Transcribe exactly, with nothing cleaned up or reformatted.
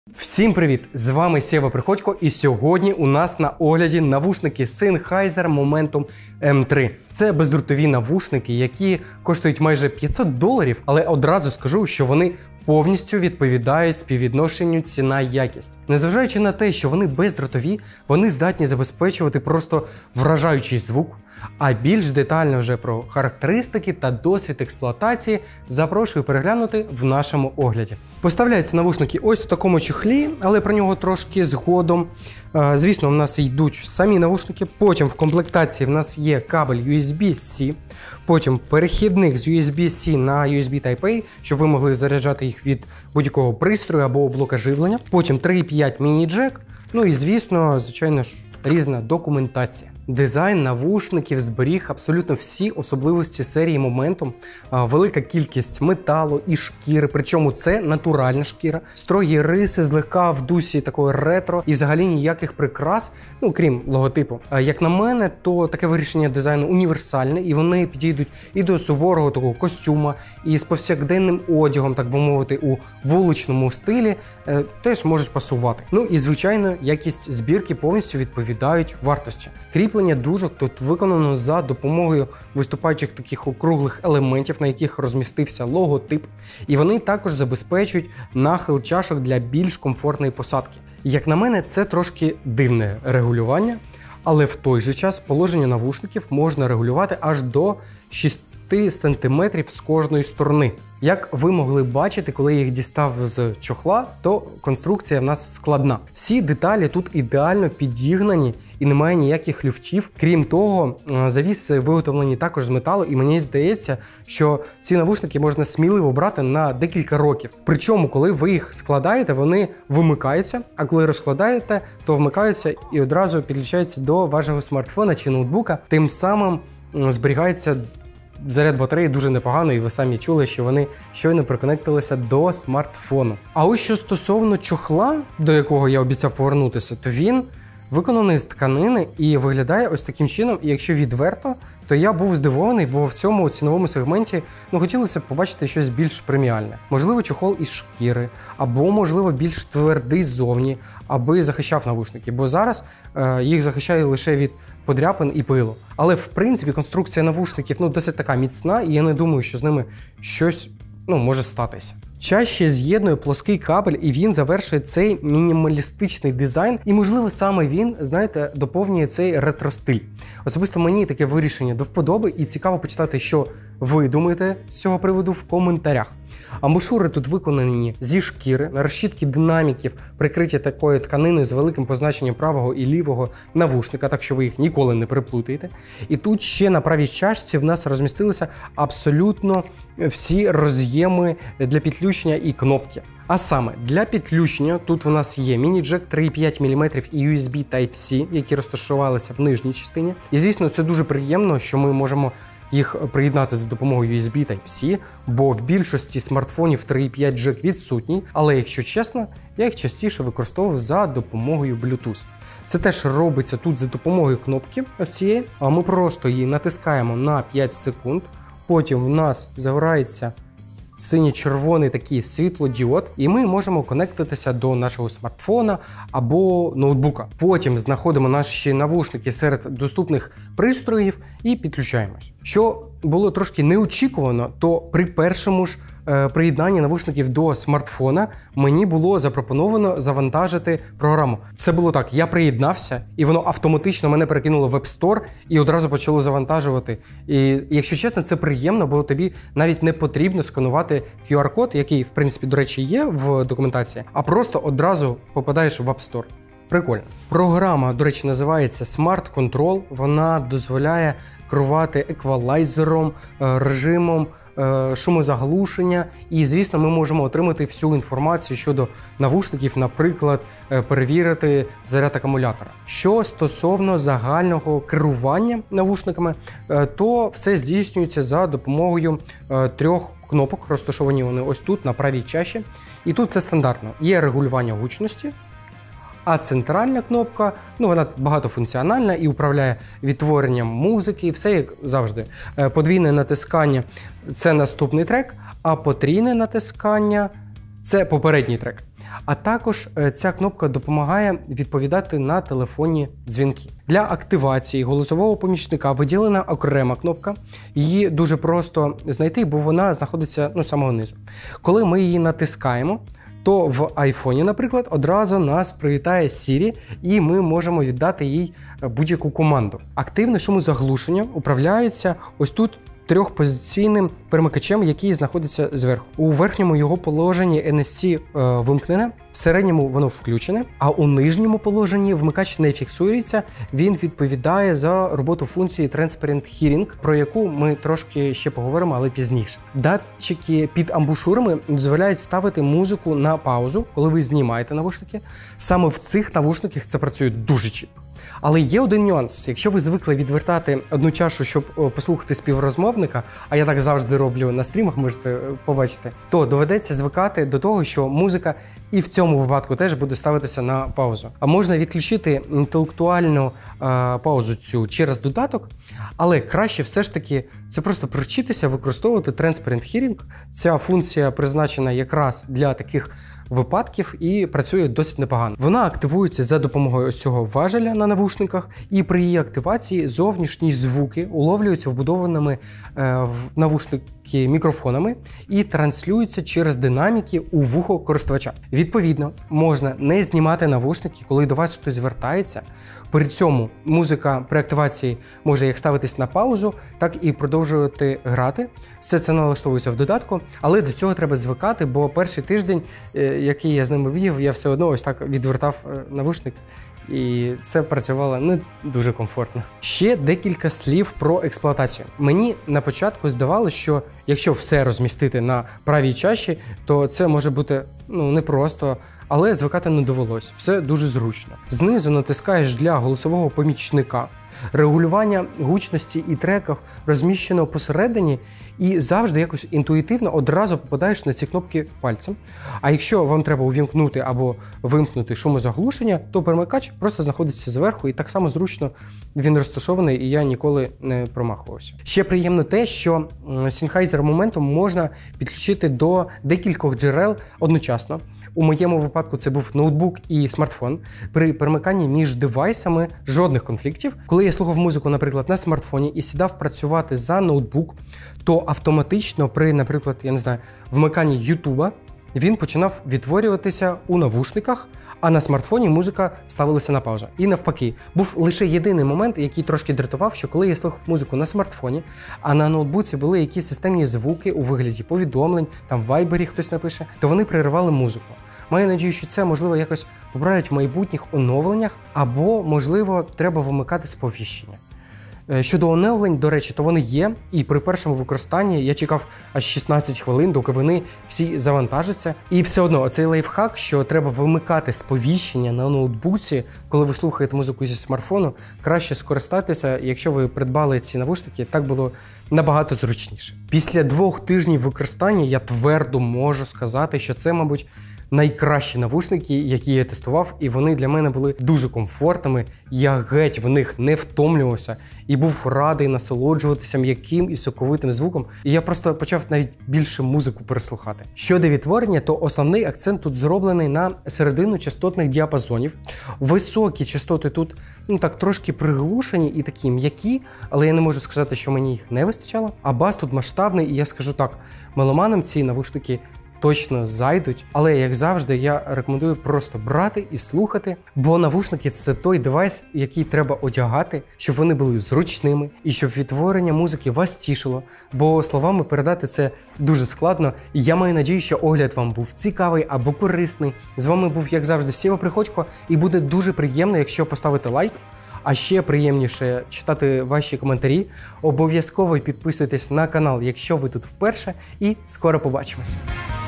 Всім привіт! З вами Сєва Приходько, і сьогодні у нас на огляді навушники Sennheiser Momentum ем три. Це бездротові навушники, які коштують майже п'ятсот доларів, але одразу скажу, що вони повністю відповідають співвідношенню ціна-якість. Незважаючи на те, що вони бездротові, вони здатні забезпечувати просто вражаючий звук. А більш детально вже про характеристики та досвід експлуатації запрошую переглянути в нашому огляді. Поставляються навушники ось в такому чехлі, але про нього трошки згодом. Звісно, в нас йдуть самі навушники, потім в комплектації в нас є кабель ю ес бі-C, потім перехідник з ю ес бі-C на ю ес бі Type-A, щоб ви могли заряджати їх від будь-якого пристрою або блока живлення, потім три і п'ять міні-джек, ну і звісно, звичайно ж, різна документація. Дизайн навушників зберіг абсолютно всі особливості серії Momentum. Велика кількість металу і шкіри, причому це натуральна шкіра, строгі риси, злегка в дусі такої ретро і взагалі ніяких прикрас, ну крім логотипу. Як на мене, то таке вирішення дизайну універсальне, і вони підійдуть і до суворого такого костюма, і з повсякденним одягом, так би мовити, у вуличному стилі теж можуть пасувати. Ну і звичайно, якість збірки повністю відповідають вартості. Кріплення дужок тут виконано за допомогою виступаючих таких округлих елементів, на яких розмістився логотип, і вони також забезпечують нахил чашок для більш комфортної посадки. Як на мене, це трошки дивне регулювання, але в той же час положення навушників можна регулювати аж до шести сантиметрів з кожної сторони. Як ви могли бачити, коли я їх дістав з чохла, то конструкція в нас складна. Всі деталі тут ідеально підігнані і немає ніяких люфтів. Крім того, завіси виготовлені також з металу, і мені здається, що ці навушники можна сміливо брати на декілька років. Причому, коли ви їх складаєте, вони вимикаються, а коли розкладаєте, то вмикаються і одразу підключаються до вашого смартфона чи ноутбука. Тим самим зберігається заряд батареї дуже непогано, і ви самі чули, що вони щойно приконектилися до смартфону. А ось що стосовно чохла, до якого я обіцяв повернутися, то він виконаний з тканини і виглядає ось таким чином. І якщо відверто, то я був здивований, бо в цьому ціновому сегменті ну, хотілося б побачити щось більш преміальне. Можливо, чохол із шкіри, або, можливо, більш твердий ззовні, аби захищав навушники, бо зараз е, їх захищає лише від подряпин і пилу. Але, в принципі, конструкція навушників ну, досить така міцна, і я не думаю, що з ними щось ну, може статися. Чаще з'єднує плоский кабель, і він завершує цей мінімалістичний дизайн, і, можливо, саме він, знаєте, доповнює цей ретро-стиль. Особисто мені таке вирішення до вподоби, і цікаво почитати, що ви думаєте з цього приводу в коментарях. Амбушури тут виконані зі шкіри, на розщітки динаміків прикриті такою тканиною з великим позначенням правого і лівого навушника, так що ви їх ніколи не переплутаєте. І тут ще на правій чашці в нас розмістилися абсолютно всі роз'єми для підключення і кнопки. А саме, для підключення тут в нас є міні-джек три і п'ять міліметрів і ю ес бі Type-C, які розташувалися в нижній частині. І, звісно, це дуже приємно, що ми можемо їх приєднати за допомогою ю ес бі Type-C, бо в більшості смартфонів три і п'ять джек відсутній, але, якщо чесно, я їх частіше використовував за допомогою Bluetooth. Це теж робиться тут за допомогою кнопки ось цієї, а ми просто її натискаємо на п'ять секунд, потім в нас загорається синьо-червоний такий світлодіод, і ми можемо конектитися до нашого смартфона або ноутбука. Потім знаходимо наші навушники серед доступних пристроїв і підключаємось. Що було трошки неочікувано, то при першому ж е, приєднанні навушників до смартфона мені було запропоновано завантажити програму. Це було так, я приєднався, і воно автоматично мене перекинуло в App Store і одразу почало завантажувати. І, якщо чесно, це приємно, бо тобі навіть не потрібно сканувати кю ар-код, який, в принципі, до речі, є в документації, а просто одразу попадаєш в App Store. Прикольно. Програма, до речі, називається Smart Control. Вона дозволяє керувати еквалайзером, режимом шумозаглушення. І, звісно, ми можемо отримати всю інформацію щодо навушників, наприклад, перевірити заряд акумулятора. Що стосовно загального керування навушниками, то все здійснюється за допомогою трьох кнопок. Розташовані вони ось тут, на правій чаші. І тут все стандартно. Є регулювання гучності, а центральна кнопка, ну вона багатофункціональна і управляє відтворенням музики, все як завжди. Подвійне натискання – це наступний трек, а потрійне натискання – це попередній трек. А також ця кнопка допомагає відповідати на телефонні дзвінки. Для активації голосового помічника виділена окрема кнопка. Її дуже просто знайти, бо вона знаходиться ну, самого низу. Коли ми її натискаємо, то в айфоні, наприклад, одразу нас привітає Siri, і ми можемо віддати їй будь-яку команду. Активне шумозаглушення управляється ось тут трьохпозиційним перемикачем, який знаходиться зверху. У верхньому його положенні ен ес сі е, вимкнене, в середньому воно включене, а у нижньому положенні вмикач не фіксується, він відповідає за роботу функції Transparent Hearing, про яку ми трошки ще поговоримо, але пізніше. Датчики під амбушурами дозволяють ставити музику на паузу, коли ви знімаєте навушники. Саме в цих навушниках це працює дуже чітко. Але є один нюанс. Якщо ви звикли відвертати одну чашу, щоб послухати співрозмовника, а я так завжди роблю на стрімах, можете побачити, то доведеться звикати до того, що музика і в цьому випадку теж буде ставитися на паузу. А можна відключити інтелектуальну е, паузу цю через додаток, але краще все ж таки це просто привчитися використовувати Transparent Hearing. Ця функція призначена якраз для таких випадків і працює досить непогано. Вона активується за допомогою ось цього важеля на навушниках, і при її активації зовнішні звуки уловлюються вбудованими е, в навушники мікрофонами і транслюються через динаміки у вухо користувача. Відповідно, можна не знімати навушники, коли до вас хтось звертається. При цьому музика при активації може як ставитись на паузу, так і продовжувати грати. Все це налаштовується в додатку, але до цього треба звикати, бо перший тиждень, який я з ними бігав, я все одно ось так відвертав навушник. І це працювало не дуже комфортно. Ще декілька слів про експлуатацію. Мені на початку здавалося, що якщо все розмістити на правій чаші, то це може бути ну, непросто, але звикати не довелось. Все дуже зручно. Знизу натискаєш для голосового помічника. Регулювання гучності і треків розміщено посередині, і завжди якось інтуїтивно одразу попадаєш на ці кнопки пальцем. А якщо вам треба увімкнути або вимкнути шумозаглушення, то перемикач просто знаходиться зверху, і так само зручно він розташований, і я ніколи не промахувався. Ще приємно те, що Sennheiser Momentum можна підключити до декількох джерел одночасно. У моєму випадку це був ноутбук і смартфон. При перемиканні між девайсами жодних конфліктів. Коли я слухав музику, наприклад, на смартфоні і сідав працювати за ноутбук, то автоматично при, наприклад, я не знаю, вмиканні Ютуба, він починав відтворюватися у навушниках, а на смартфоні музика ставилася на паузу. І навпаки, був лише єдиний момент, який трошки дратував, що коли я слухав музику на смартфоні, а на ноутбуці були якісь системні звуки у вигляді повідомлень, там в вайбері хтось напише, то вони переривали музику. Маю надію, що це, можливо, якось поправлять в майбутніх оновленнях, або, можливо, треба вимикати сповіщення. Щодо оновлень, до речі, то вони є, і при першому використанні я чекав аж шістнадцять хвилин, доки вони всі завантажаться. І все одно, оцей лайфхак, що треба вимикати сповіщення на ноутбуці, коли ви слухаєте музику зі смартфону, краще скористатися, якщо ви придбали ці навушники, так було набагато зручніше. Після двох тижнів використання я твердо можу сказати, що це, мабуть, найкращі навушники, які я тестував, і вони для мене були дуже комфортними. Я геть в них не втомлювався і був радий насолоджуватися м'яким і соковитим звуком. І я просто почав навіть більше музику переслухати. Щодо відтворення, то основний акцент тут зроблений на середину частотних діапазонів. Високі частоти тут ну так трошки приглушені і такі м'які, але я не можу сказати, що мені їх не вистачало. А бас тут масштабний, і я скажу так, меломанам ці навушники точно зайдуть, але, як завжди, я рекомендую просто брати і слухати, бо навушники – це той девайс, який треба одягати, щоб вони були зручними і щоб відтворення музики вас тішило, бо словами передати це дуже складно. І я маю надію, що огляд вам був цікавий або корисний. З вами був, як завжди, Сєва Приходько, і буде дуже приємно, якщо поставите лайк. А ще приємніше читати ваші коментарі. Обов'язково підписуйтесь на канал, якщо ви тут вперше, і скоро побачимось.